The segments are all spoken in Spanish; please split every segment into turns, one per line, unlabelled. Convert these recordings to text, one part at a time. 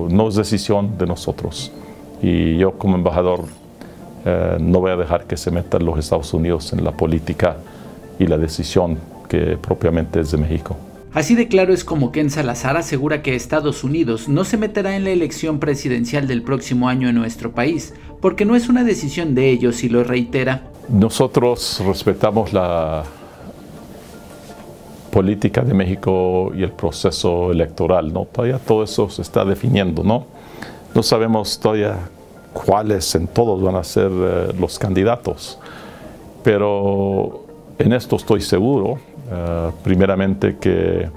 pero no es decisión de nosotros. Y yo como embajador no voy a dejar que se metan los Estados Unidos en la política y la decisión que propiamente es de México.
Así de claro es como Ken Salazar asegura que Estados Unidos no se meterá en la elección presidencial del próximo año en nuestro país, porque no es una decisión de ellos, y lo reitera.
Nosotros respetamos la política de México y el proceso electoral, ¿no? Todavía todo eso se está definiendo, ¿no? No sabemos todavía cuáles en todos van a ser los candidatos, pero en esto estoy seguro, primeramente, que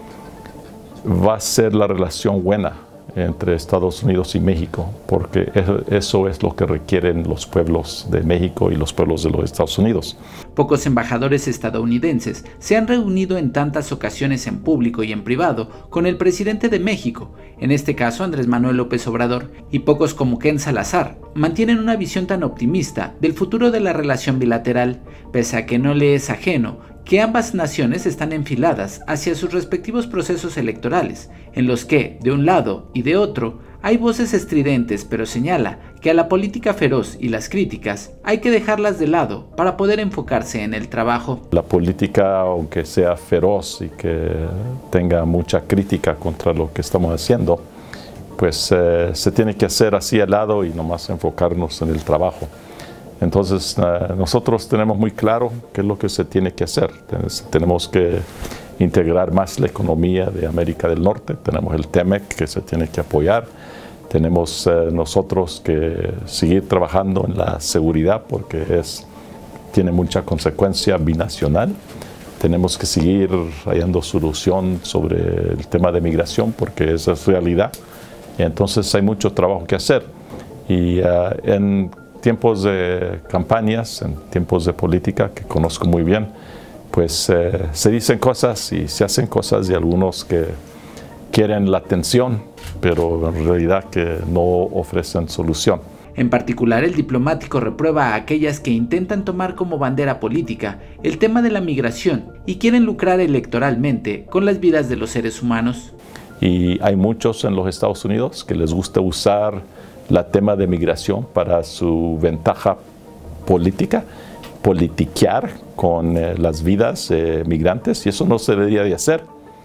va a ser la relación buena entre Estados Unidos y México, porque eso es lo que requieren los pueblos de México y los pueblos de los Estados Unidos.
Pocos embajadores estadounidenses se han reunido en tantas ocasiones en público y en privado con el presidente de México, en este caso Andrés Manuel López Obrador, y pocos como Ken Salazar mantienen una visión tan optimista del futuro de la relación bilateral, pese a que no le es ajeno que ambas naciones están enfiladas hacia sus respectivos procesos electorales, en los que, de un lado y de otro, hay voces estridentes, pero señala que a la política feroz y las críticas hay que dejarlas de lado para poder enfocarse en el trabajo.
La política, aunque sea feroz y que tenga mucha crítica contra lo que estamos haciendo, pues se tiene que hacer así al lado y nomás enfocarnos en el trabajo. Entonces nosotros tenemos muy claro qué es lo que se tiene que hacer. Tenemos que integrar más la economía de América del Norte, tenemos el TEMEC que se tiene que apoyar, tenemos nosotros que seguir trabajando en la seguridad porque tiene mucha consecuencia binacional, tenemos que seguir hallando solución sobre el tema de migración porque esa es realidad, y entonces hay mucho trabajo que hacer. Y en tiempos de campañas, en tiempos de política que conozco muy bien, pues se dicen cosas y se hacen cosas, y algunos que quieren la atención, pero en realidad que no ofrecen solución.
En particular, el diplomático reprueba a aquellas que intentan tomar como bandera política el tema de la migración y quieren lucrar electoralmente con las vidas de los seres humanos.
Y hay muchos en los Estados Unidos que les gusta usar el tema de migración para su ventaja política, politiquear con las vidas migrantes, y eso no se debería de hacer.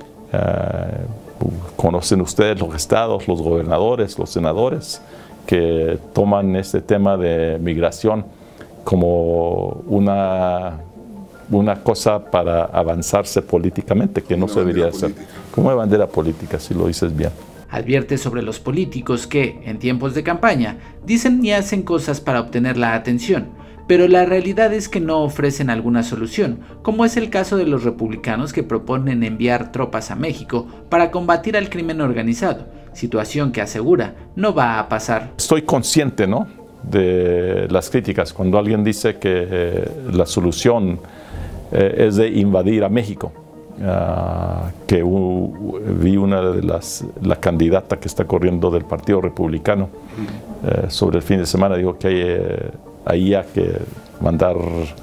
Conocen ustedes los estados, los gobernadores, los senadores, que toman este tema de migración como una cosa para avanzarse políticamente, que no se debería hacer. Como una bandera política, si lo dices bien.
Advierte sobre los políticos que, en tiempos de campaña, dicen y hacen cosas para obtener la atención, pero la realidad es que no ofrecen alguna solución, como es el caso de los republicanos que proponen enviar tropas a México para combatir al crimen organizado, situación que asegura no va a pasar.
Estoy consciente, ¿no?, de las críticas cuando alguien dice que la solución es de invadir a México. Que vi una de la candidata que está corriendo del Partido Republicano sobre el fin de semana, dijo que ahí hay que mandar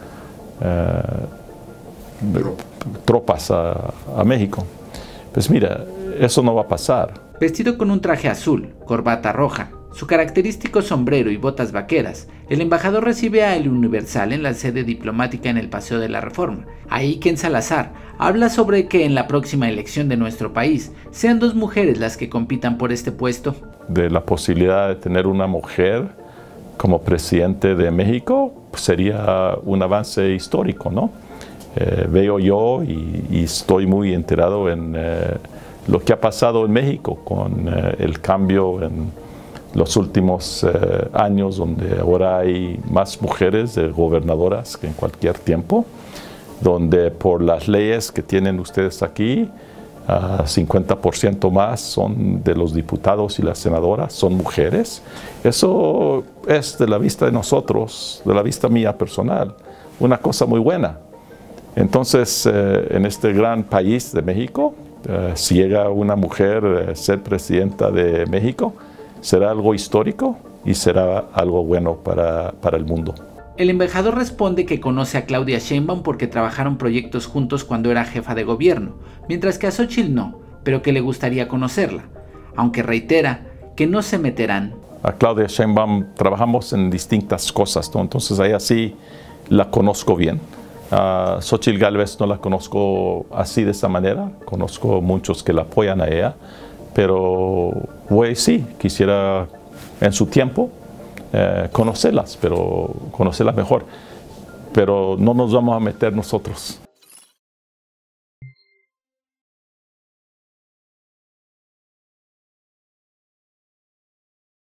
tropas a México. Pues mira, eso no va a pasar.
Vestido con un traje azul, corbata roja, su característico sombrero y botas vaqueras, el embajador recibe a El Universal en la sede diplomática en el Paseo de la Reforma. Ahí Ken Salazar habla sobre que en la próxima elección de nuestro país sean 2 mujeres las que compitan por este puesto.
De la posibilidad de tener una mujer como presidente de México, pues sería un avance histórico, ¿no? Veo yo y estoy muy enterado en lo que ha pasado en México con el cambio en los últimos años, donde ahora hay más mujeres gobernadoras que en cualquier tiempo, donde por las leyes que tienen ustedes aquí, 50% más son de los diputados y las senadoras, son mujeres. Eso es, de la vista de nosotros, de la vista mía personal, una cosa muy buena. Entonces, en este gran país de México, si llega una mujer a ser presidenta de México, será algo histórico y será algo bueno para el mundo.
El embajador responde que conoce a Claudia Sheinbaum porque trabajaron proyectos juntos cuando era jefa de gobierno, mientras que a Xóchitl no, pero que le gustaría conocerla, aunque reitera
que
no se meterán.
A Claudia Sheinbaum trabajamos en distintas cosas, ¿no? Entonces a ella sí la conozco bien. A Xóchitl Gálvez no la conozco así de esta manera, conozco muchos que la apoyan a ella, pero sí, quisiera en su tiempo conocerlas, pero conocerlas mejor. Pero no nos vamos a meter nosotros.